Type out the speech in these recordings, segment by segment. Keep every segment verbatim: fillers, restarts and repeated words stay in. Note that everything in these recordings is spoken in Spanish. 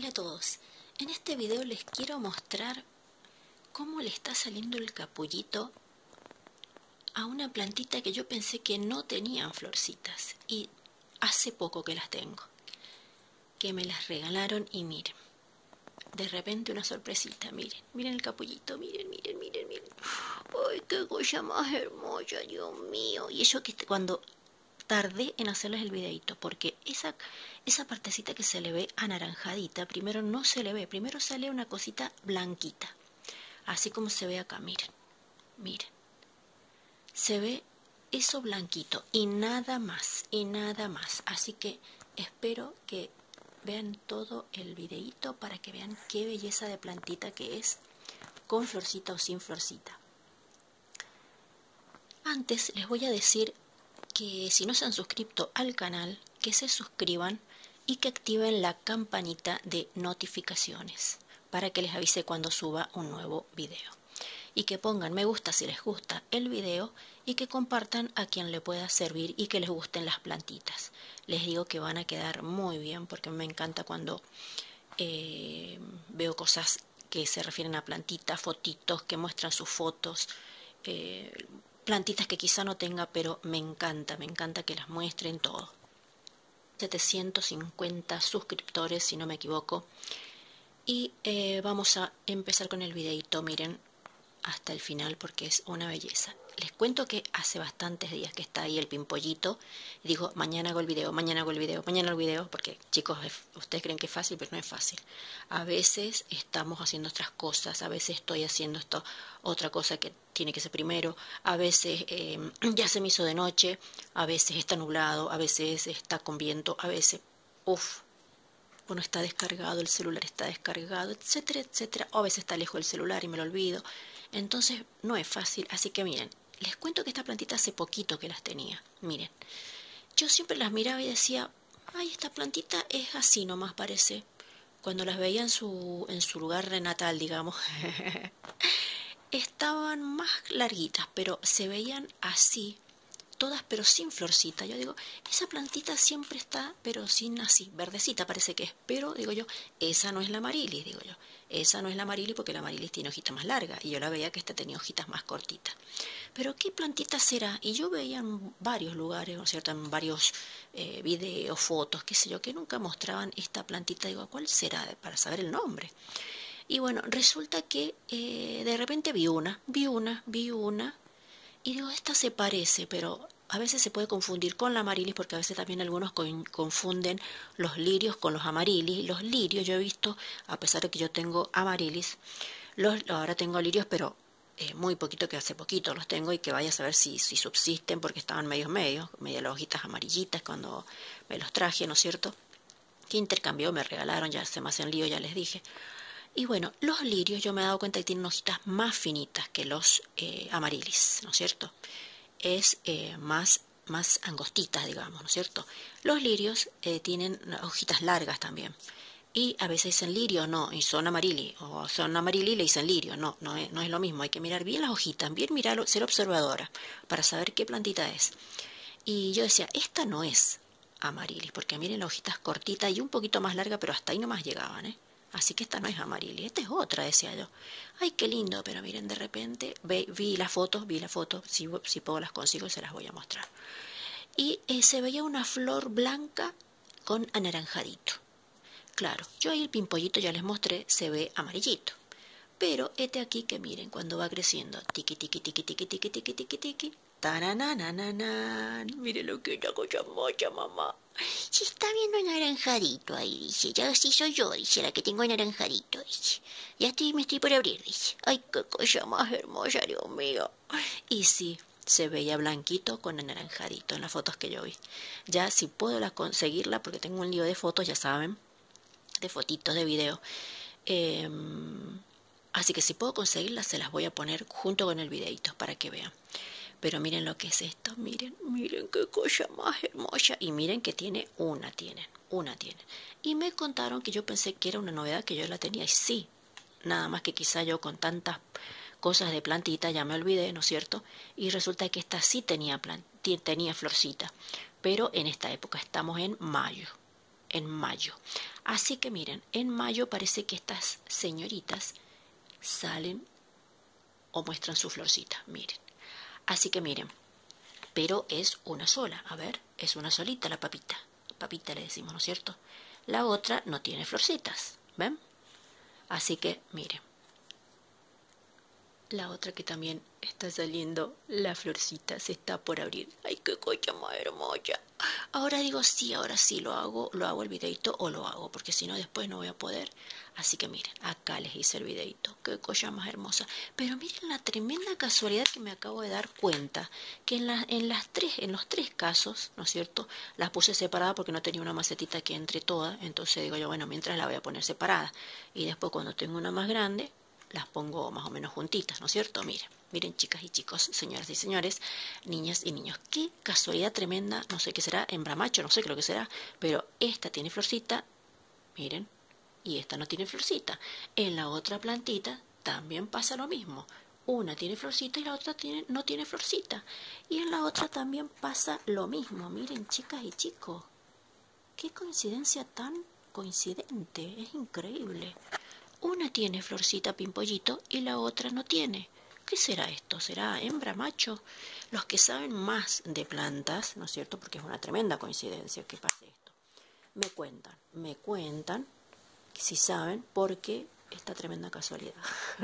Hola a todos, en este video les quiero mostrar cómo le está saliendo el capullito a una plantita que yo pensé que no tenían florcitas y hace poco que las tengo, que me las regalaron y miren, de repente una sorpresita, miren, miren el capullito, miren, miren, miren, miren, ay, qué cosa más hermosa, Dios mío, y eso que cuando tardé en hacerles el videito, porque esa, esa partecita que se le ve anaranjadita, primero no se le ve, primero sale una cosita blanquita, así como se ve acá, miren, miren, se ve eso blanquito y nada más, y nada más, así que espero que vean todo el videito para que vean qué belleza de plantita que es, con florcita o sin florcita. Antes les voy a decir que si no se han suscrito al canal, que se suscriban y que activen la campanita de notificaciones para que les avise cuando suba un nuevo video. Y que pongan me gusta si les gusta el video y que compartan a quien le pueda servir y que les gusten las plantitas. Les digo que van a quedar muy bien porque me encanta cuando eh, veo cosas que se refieren a plantitas, fotitos, que muestran sus fotos, eh, plantitas que quizá no tenga, pero me encanta, me encanta que las muestren todo. setecientos cincuenta suscriptores, si no me equivoco. Y eh, vamos a empezar con el videito, miren, hasta el final porque es una belleza. Les cuento que hace bastantes días que está ahí el pimpollito. Y digo, mañana hago el video, mañana hago el video, mañana hago el video, porque chicos, ustedes creen que es fácil, pero no es fácil. A veces estamos haciendo otras cosas, a veces estoy haciendo esto, otra cosa que tiene que ser primero, a veces eh, ya se me hizo de noche, a veces está nublado, a veces está con viento, a veces, uff, bueno, está descargado, el celular está descargado, etcétera, etcétera, o a veces está lejos del celular y me lo olvido. Entonces no es fácil, así que miren, les cuento que esta plantita hace poquito que las tenía, miren. Yo siempre las miraba y decía, ay, esta plantita es así nomás parece. Cuando las veía en su, en su lugar natal, digamos, estaban más larguitas, pero se veían así, todas pero sin florcita. Yo digo, esa plantita siempre está, pero sin así, verdecita parece que es. Pero, digo yo, esa no es la amarilis, digo yo. Esa no es la amarilis porque la amarilis tiene hojitas más largas. Y yo la veía que esta tenía hojitas más cortitas. Pero, ¿qué plantita será? Y yo veía en varios lugares, ¿no es cierto? En varios eh, videos, fotos, qué sé yo, que nunca mostraban esta plantita. Digo, ¿cuál será? Para saber el nombre. Y bueno, resulta que eh, de repente vi una, vi una, vi una. Y digo, esta se parece, pero a veces se puede confundir con la amarilis, porque a veces también algunos confunden los lirios con los amarilis. Los lirios yo he visto, a pesar de que yo tengo amarilis, los, ahora tengo lirios, pero eh, muy poquito, que hace poquito los tengo, y que vaya a saber si, si subsisten, porque estaban medios medios, medio las hojitas amarillitas cuando me los traje, ¿no es cierto? Que intercambió, me regalaron, ya se me hacen lío, ya les dije. Y bueno, los lirios yo me he dado cuenta que tienen hojitas más finitas que los eh, amarilis, ¿no es cierto? Es eh, más, más angostitas, digamos, ¿no es cierto? Los lirios eh, tienen hojitas largas también. Y a veces dicen lirio, no, y son amarili, o son amarili y le dicen lirio, no, no es, no es lo mismo. Hay que mirar bien las hojitas, bien mirar, ser observadora, para saber qué plantita es. Y yo decía, esta no es amarilis, porque miren las hojitas cortitas y un poquito más larga, pero hasta ahí nomás llegaban, ¿eh? Así que esta no es amarilis, esta es otra, decía yo. Ay, qué lindo, pero miren, de repente ve, vi las fotos, vi las fotos, si, si puedo las consigo se las voy a mostrar. Y eh, se veía una flor blanca con anaranjadito. Claro, yo ahí el pimpollito ya les mostré, se ve amarillito. Pero este aquí que miren, cuando va creciendo, tiqui, tiqui, tiqui, tiqui, tiqui, tiqui, tiqui, tiqui, taranananan, miren lo que es la cosa mocha, mamá. Se está viendo anaranjadito ahí, dice, ya sí soy yo, dice, la que tengo anaranjadito, dice. Ya estoy, me estoy por abrir, dice. Ay, qué cosa más hermosa, Dios mío. Y sí, se veía blanquito con anaranjadito en las fotos que yo vi. Ya si puedo la conseguirla, porque tengo un lío de fotos, ya saben, de fotitos, de video. Eh... Así que si puedo conseguirlas, se las voy a poner junto con el videito para que vean. Pero miren lo que es esto, miren, miren qué cosa más hermosa. Y miren que tiene una, tienen, una tienen. Y me contaron que yo pensé que era una novedad, que yo la tenía. Y sí, nada más que quizá yo con tantas cosas de plantita ya me olvidé, ¿no es cierto? Y resulta que esta sí tenía, tenía florcita. Pero en esta época estamos en mayo. En mayo. Así que miren, en mayo parece que estas señoritas salen o muestran su florcita, miren. Así que miren, pero es una sola, a ver, es una solita la papita. Papita le decimos, ¿no es cierto? La otra no tiene florcitas, ¿ven? Así que miren. La otra que también está saliendo, la florcita se está por abrir. ¡Ay, qué cosa más hermosa! Ahora digo sí, ahora sí lo hago, lo hago el videito o lo hago, porque si no después no voy a poder. Así que miren, acá les hice el videito. ¡Qué cosa más hermosa! Pero miren la tremenda casualidad que me acabo de dar cuenta, que en, la, en, las tres, en los tres casos, ¿no es cierto?, las puse separadas porque no tenía una macetita que entre todas. Entonces digo yo, bueno, mientras la voy a poner separada. Y después cuando tengo una más grande, las pongo más o menos juntitas, ¿no es cierto? Miren, miren chicas y chicos, señoras y señores, niñas y niños. Qué casualidad tremenda, no sé qué será, hembra macho, no sé qué lo que será, pero esta tiene florcita, miren, y esta no tiene florcita. En la otra plantita también pasa lo mismo. Una tiene florcita y la otra tiene, no tiene florcita. Y en la otra también pasa lo mismo. Miren, chicas y chicos, qué coincidencia tan coincidente, es increíble. Una tiene florcita pimpollito y la otra no tiene. ¿Qué será esto? ¿Será hembra, macho? Los que saben más de plantas, ¿no es cierto? Porque es una tremenda coincidencia que pase esto. Me cuentan, me cuentan, si saben, por qué esta tremenda casualidad.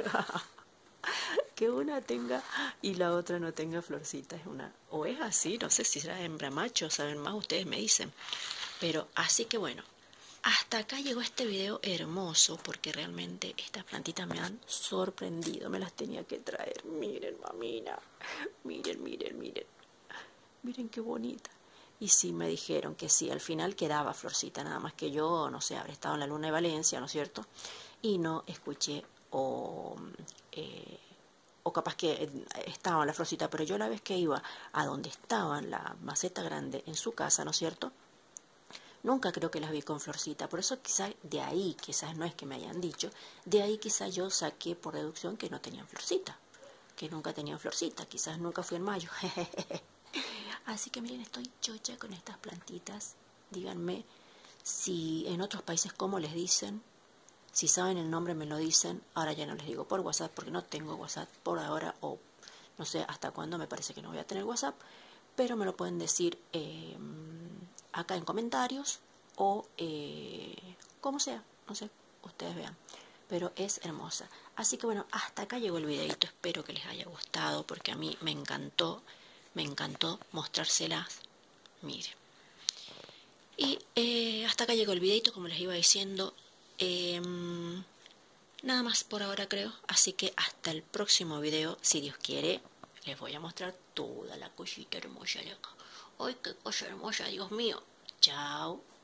Que una tenga y la otra no tenga florcita. Es una, o es así, no sé si será hembra, macho, saben más, ustedes me dicen. Pero así que bueno. Hasta acá llegó este video hermoso porque realmente estas plantitas me han sorprendido. Me las tenía que traer. Miren, mamina. Miren, miren, miren. Miren qué bonita. Y sí, me dijeron que sí, al final quedaba florcita. Nada más que yo, no sé, habré estado en la luna de Valencia, ¿no es cierto? Y no escuché o... Eh, o capaz que estaba la florcita. Pero yo la vez que iba a donde estaba la maceta grande en su casa, ¿no es cierto?, nunca creo que las vi con florcita, por eso quizás de ahí, quizás no es que me hayan dicho, de ahí quizás yo saqué por deducción que no tenían florcita, que nunca tenían florcita, quizás nunca fui en mayo. Así que miren, estoy chocha con estas plantitas. Díganme si en otros países cómo les dicen, si saben el nombre me lo dicen. Ahora ya no les digo por WhatsApp porque no tengo WhatsApp por ahora, o no sé hasta cuándo, me parece que no voy a tener WhatsApp, pero me lo pueden decir eh, acá en comentarios o eh, como sea, no sé, ustedes vean. Pero es hermosa. Así que bueno, hasta acá llegó el videito. Espero que les haya gustado porque a mí me encantó, me encantó mostrárselas. Miren. Y eh, hasta acá llegó el videito, como les iba diciendo. Eh, nada más por ahora creo. Así que hasta el próximo video, si Dios quiere. Les voy a mostrar toda la cosita hermosa de acá. ¡Ay, qué cosa hermosa, Dios mío! Chao.